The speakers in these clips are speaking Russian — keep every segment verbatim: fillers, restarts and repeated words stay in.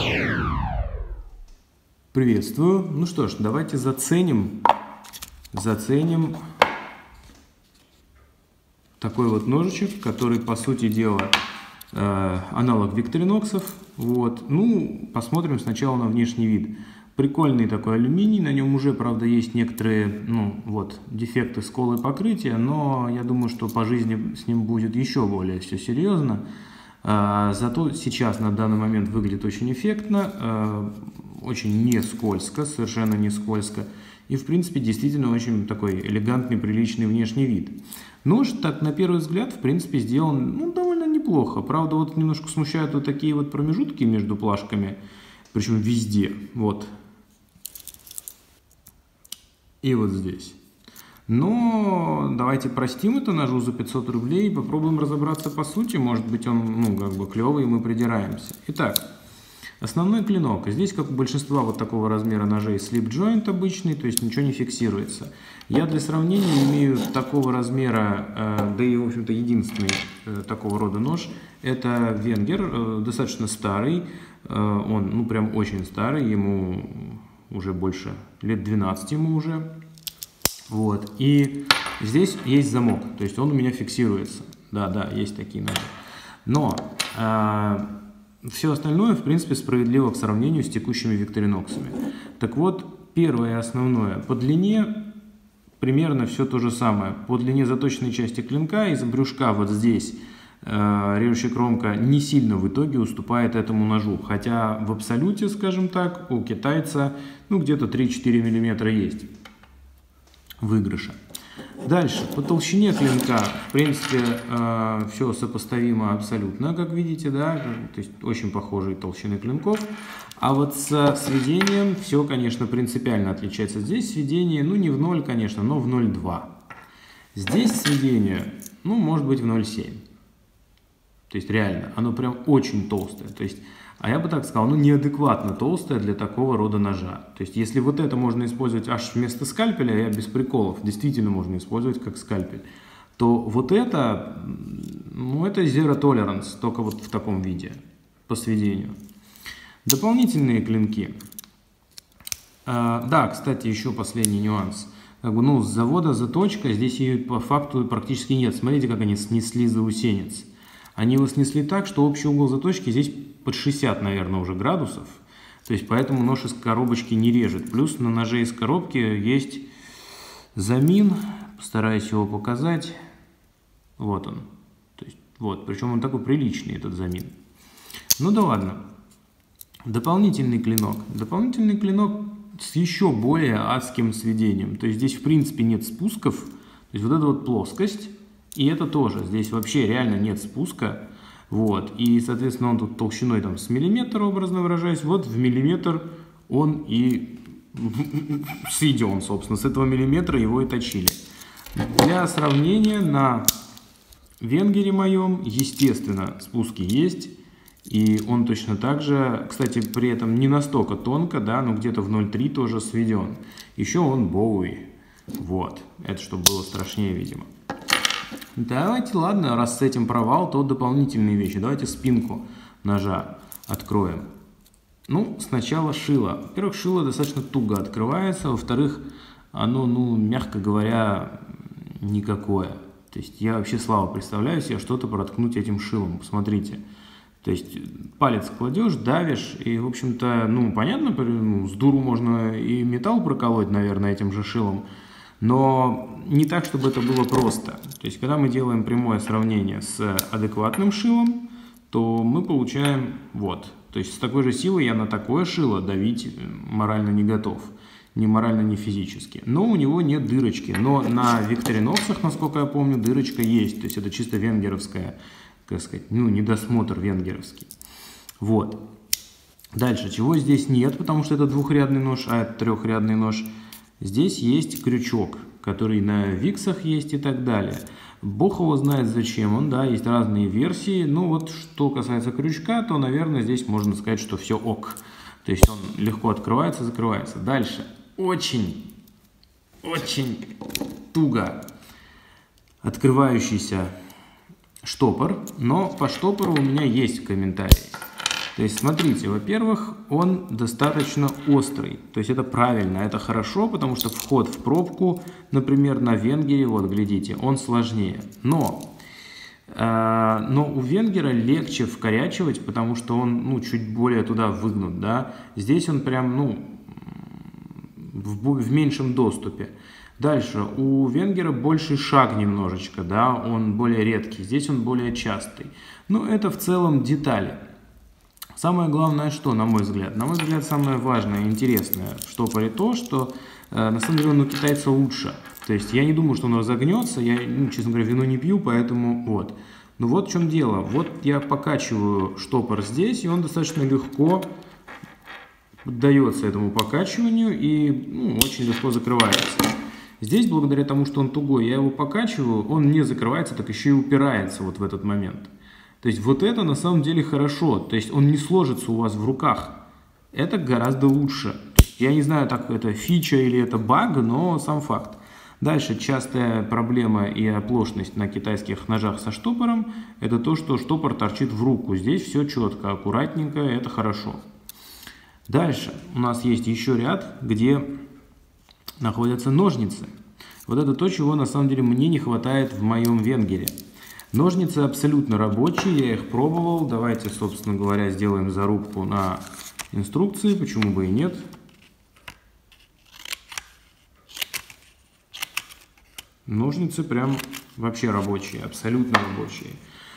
Приветствую. Ну что ж, давайте заценим, заценим такой вот ножичек, который, по сути дела, э, аналог викториноксов. Вот. Ну, посмотрим сначала на внешний вид. Прикольный такой алюминий, на нем уже, правда, есть некоторые, ну, вот, дефекты сколы покрытия, но я думаю, что по жизни с ним будет еще более все серьезно. А, зато сейчас на данный момент выглядит очень эффектно, а, очень не скользко, совершенно не скользко. И, в принципе, действительно очень такой элегантный, приличный внешний вид. Нож, так, на первый взгляд, в принципе, сделан, ну, довольно неплохо. Правда, вот немножко смущают вот такие вот промежутки между плашками, причем везде, вот. И вот здесь. Но давайте простим это ножу за пятьсот рублей и попробуем разобраться по сути. Может быть, он, ну, как бы клевый, и мы придираемся. Итак, основной клинок. Здесь, как у большинства вот такого размера ножей, slip joint обычный, то есть ничего не фиксируется. Я для сравнения имею такого размера, да и, в общем-то, единственный такого рода нож. Это венгер, достаточно старый. Он, ну, прям очень старый, ему уже больше лет двенадцать ему уже. Вот. И здесь есть замок, то есть он у меня фиксируется. Да, да, есть такие ножи. Но э, все остальное, в принципе, справедливо к сравнению с текущими викториноксами. Так вот, первое и основное. По длине примерно все то же самое. По длине заточенной части клинка из брюшка вот здесь э, режущая кромка не сильно в итоге уступает этому ножу. Хотя в абсолюте, скажем так, у китайца ну, где-то три-четыре миллиметра есть выигрыша. Дальше, по толщине клинка, в принципе, э, все сопоставимо абсолютно, как видите, да, то есть очень похожие толщины клинков. А вот с сведением все, конечно, принципиально отличается. Здесь сведение, ну, не в ноль, конечно, но в ноль целых две десятых. Здесь сведение, ну, может быть, в ноль целых семь десятых. То есть, реально, оно прям очень толстое. То есть, а я бы так сказал, ну, неадекватно толстое для такого рода ножа. То есть, если вот это можно использовать аж вместо скальпеля, я без приколов, действительно можно использовать как скальпель, то вот это, ну, это zero tolerance, только вот в таком виде, по сведению. Дополнительные клинки. А, да, кстати, еще последний нюанс. Как бы, ну, с завода заточка, здесь ее по факту практически нет. Смотрите, как они снесли заусенец. Они его снесли так, что общий угол заточки здесь под шестьдесят, наверное, уже градусов. То есть, поэтому нож из коробочки не режет. Плюс на ноже из коробки есть замин. Постараюсь его показать. Вот он. То есть, вот. Причем он такой приличный, этот замин. Ну да ладно. Дополнительный клинок. Дополнительный клинок с еще более адским сведением. То есть, здесь, в принципе, нет спусков. То есть, вот эта вот плоскость. И это тоже. Здесь вообще реально нет спуска. Вот. И, соответственно, он тут толщиной там, с миллиметра, образно выражаясь. Вот в миллиметр он и сведен, собственно. С этого миллиметра его и точили. Для сравнения, на венгере моем, естественно, спуски есть. И он точно так же, кстати, при этом не настолько тонко, да, но где-то в ноль целых три тоже сведен. Еще он Боуи. Вот. Это чтобы было страшнее, видимо. Давайте, ладно, раз с этим провал, то дополнительные вещи. Давайте спинку ножа откроем. Ну, сначала шило. Во-первых, шило достаточно туго открывается. Во-вторых, оно, ну, мягко говоря, никакое. То есть я вообще слабо представляю себе что-то проткнуть этим шилом. Посмотрите. То есть палец кладешь, давишь, и, в общем-то, ну, понятно, ну, с дуру можно и металл проколоть, наверное, этим же шилом. Но не так, чтобы это было просто. То есть, когда мы делаем прямое сравнение с адекватным шилом, то мы получаем вот. То есть, с такой же силой я на такое шило давить морально не готов. Ни морально, ни физически. Но у него нет дырочки. Но на викториноксах, насколько я помню, дырочка есть. То есть, это чисто венгеровская, как сказать, ну, недосмотр венгеровский. Вот. Дальше. Чего здесь нет, потому что это двухрядный нож, а это трехрядный нож. Здесь есть крючок, который на виксах есть и так далее. Бог его знает зачем он, да, есть разные версии. Ну вот, что касается крючка, то, наверное, здесь можно сказать, что все ок. То есть он легко открывается, закрывается. Дальше. Очень, очень туго открывающийся штопор. Но по штопору у меня есть комментарии. То есть, смотрите, во-первых, он достаточно острый. То есть, это правильно, это хорошо, потому что вход в пробку, например, на венгере, вот, глядите, он сложнее. Но, э, но у венгера легче вкорячивать, потому что он, ну, чуть более туда выгнут, да. Здесь он прям, ну, в, в меньшем доступе. Дальше, у венгера больший шаг немножечко, да, он более редкий, здесь он более частый. Но это в целом детали. Самое главное, что, на мой взгляд, на мой взгляд, самое важное и интересное в штопоре то, что э, на самом деле он у китайца лучше. То есть я не думаю, что он разогнется, я, ну, честно говоря, вино не пью, поэтому вот. Но вот в чем дело. Вот я покачиваю штопор здесь, и он достаточно легко поддается этому покачиванию и, ну, очень легко закрывается. Здесь, благодаря тому, что он тугой, я его покачиваю, он не закрывается, так еще и упирается вот в этот момент. То есть вот это на самом деле хорошо, то есть он не сложится у вас в руках, это гораздо лучше. Я не знаю, так это фича или это баг, но сам факт. Дальше частая проблема и оплошность на китайских ножах со штопором, это то, что штопор торчит в руку. Здесь все четко, аккуратненько, это хорошо. Дальше у нас есть еще ряд, где находятся ножницы. Вот это то, чего на самом деле мне не хватает в моем венгере. Ножницы абсолютно рабочие, я их пробовал. Давайте, собственно говоря, сделаем зарубку на инструкции, почему бы и нет. Ножницы прям вообще рабочие, абсолютно рабочие.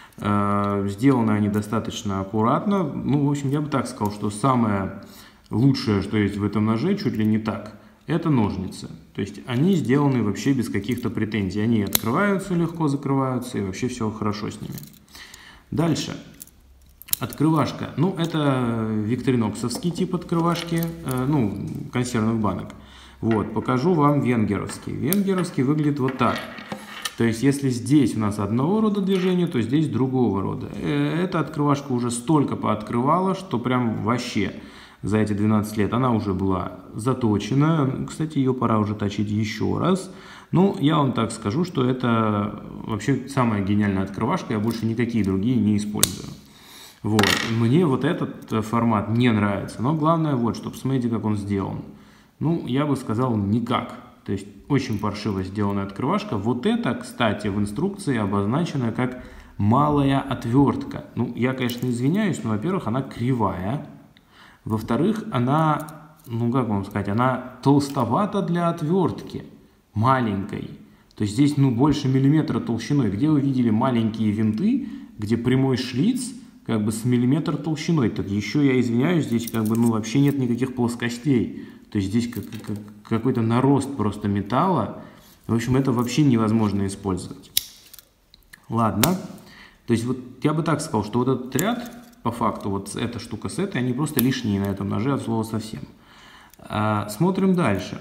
Сделаны они достаточно аккуратно. Ну, в общем, я бы так сказал, что самое лучшее, что есть в этом ноже, чуть ли не так, это ножницы. То есть они сделаны вообще без каких-то претензий. Они открываются, легко закрываются, и вообще все хорошо с ними. Дальше. Открывашка. Ну, это викториноксовский тип открывашки, э, ну, консервных банок. Вот, покажу вам венгеровский. Венгеровский выглядит вот так. То есть, если здесь у нас одного рода движение, то здесь другого рода. Эта открывашка уже столько пооткрывала, что прям вообще за эти двенадцать лет она уже была заточена. Кстати, ее пора уже точить еще раз. Ну, я вам так скажу, что это вообще самая гениальная открывашка. Я больше никакие другие не использую. Вот. Мне вот этот формат не нравится. Но главное вот, что посмотрите, как он сделан. Ну, я бы сказал, никак. То есть, очень паршиво сделанная открывашка. Вот это, кстати, в инструкции обозначено как малая отвертка. Ну, я, конечно, извиняюсь, но, во-первых, она кривая. Во-вторых, она, ну, как вам сказать, она толстовата для отвертки. Маленькой. То есть, здесь, ну, больше миллиметра толщиной. Где вы видели маленькие винты, где прямой шлиц, как бы с миллиметр толщиной. Так еще, я извиняюсь, здесь, как бы, ну, вообще нет никаких плоскостей. То есть здесь как, как, какой-то нарост просто металла. В общем, это вообще невозможно использовать. Ладно. То есть вот я бы так сказал, что вот этот ряд, по факту, вот эта штука с этой, они просто лишние на этом ноже от слова совсем. А, смотрим дальше.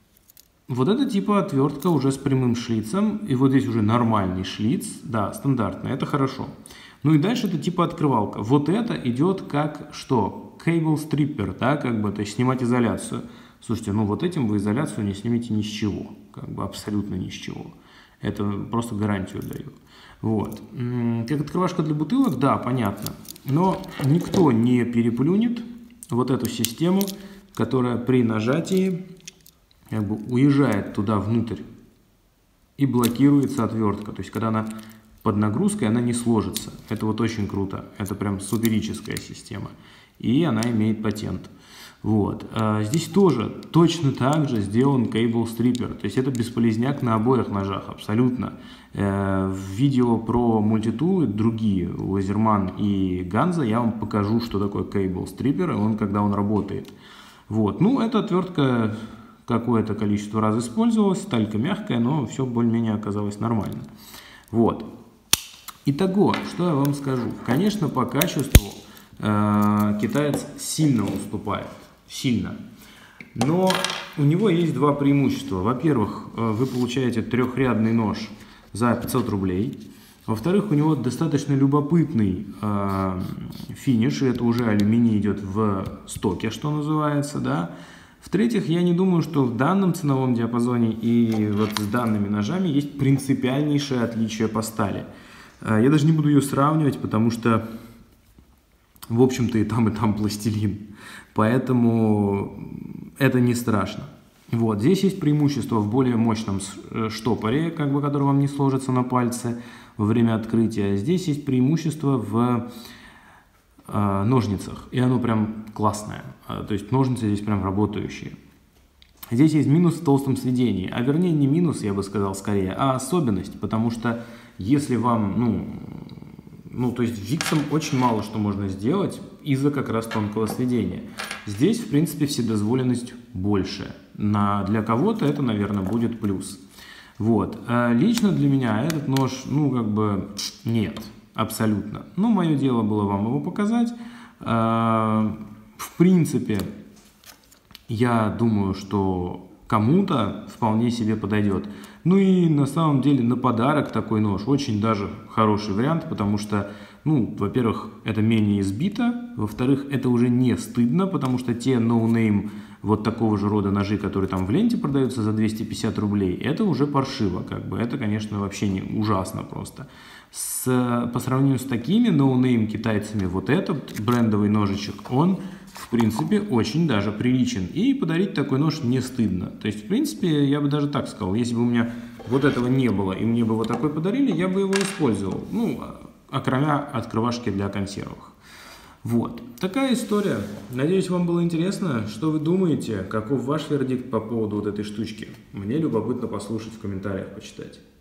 Вот это типа отвертка уже с прямым шлицем. И вот здесь уже нормальный шлиц. Да, стандартный. Это хорошо. Ну и дальше это типа открывалка. Вот это идет как что? Cable stripper, да, как бы, то есть снимать изоляцию. Слушайте, ну вот этим вы изоляцию не снимете ни с чего, как бы абсолютно ни с чего. Это просто гарантию даю. Вот. Как открывашка для бутылок, да, понятно. Но никто не переплюнет вот эту систему, которая при нажатии как бы уезжает туда внутрь и блокируется отвертка. То есть, когда она под нагрузкой, она не сложится. Это вот очень круто. Это прям суперическая система. И она имеет патент. Вот. А здесь тоже точно так же сделан Cable Stripper. То есть это бесполезняк на обоих ножах, абсолютно. Э, в видео про мультитулы, другие, Лазерман и Ганза, я вам покажу, что такое Cable Stripper, и он, когда он работает. Вот. Ну, эта отвертка какое-то количество раз использовалась, сталька мягкая, но все более-менее оказалось нормально. Вот. Итого, что я вам скажу. Конечно, по качеству э, китаец сильно уступает. Сильно. Но у него есть два преимущества. Во-первых, вы получаете трехрядный нож за пятьсот рублей. Во-вторых, у него достаточно любопытный э, финиш. И это уже алюминий идет в стоке, что называется, да. В-третьих, я не думаю, что в данном ценовом диапазоне и вот с данными ножами есть принципиальнейшее отличие по стали. Я даже не буду ее сравнивать, потому что В общем-то, и там, и там пластилин. Поэтому это не страшно. Вот. Здесь есть преимущество в более мощном штопоре, как бы, который вам не сложится на пальце во время открытия. Здесь есть преимущество в э, ножницах. И оно прям классное. То есть ножницы здесь прям работающие. Здесь есть минус в толстом сведении. А вернее не минус, я бы сказал скорее, а особенность. Потому что если вам, ну... Ну, то есть виксом очень мало что можно сделать из-за как раз тонкого сведения. Здесь, в принципе, вседозволенность больше. На, для кого-то это, наверное, будет плюс. Вот. А лично для меня этот нож, ну, как бы, нет, абсолютно. Ну, мое дело было вам его показать. А, в принципе, я думаю, что кому-то вполне себе подойдет. Ну и на самом деле на подарок такой нож очень даже хороший вариант, потому что, ну, во-первых, это менее избито, во-вторых, это уже не стыдно, потому что те ноунейм вот такого же рода ножи, которые там в ленте продаются за двести пятьдесят рублей, это уже паршиво, как бы, это, конечно, вообще не ужасно просто. С, по сравнению с такими ноунейм китайцами, вот этот брендовый ножичек, он... в принципе, очень даже приличен. И подарить такой нож не стыдно. То есть, в принципе, я бы даже так сказал, если бы у меня вот этого не было, и мне бы вот такой подарили, я бы его использовал. Ну, окромя открывашки для консервов. Вот. Такая история. Надеюсь, вам было интересно. Что вы думаете? Каков ваш вердикт по поводу вот этой штучки? Мне любопытно послушать в комментариях, почитать.